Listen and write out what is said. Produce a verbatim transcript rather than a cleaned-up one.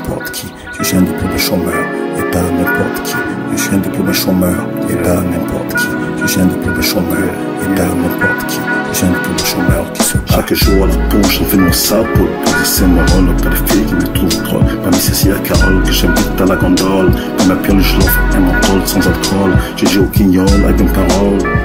n'importe qui. Je suis un diplômé chômeur et pas n'importe qui. Je suis un diplômé chômeur et pas n'importe qui. Je suis un diplômé chômeur et pas n'importe qui. Je suis un diplômé chômeur qui se bat. Chaque jour à la bouche, on fait de mon sale pour c'est mon rôle. Pas les filles qui me trouvent drôle. Parmi celles-ci, à Carole que j'aime vite à la gondole. Pas ma pile, je l'offre un menthol sans alcool. J'ai joué au guignol avec une parole.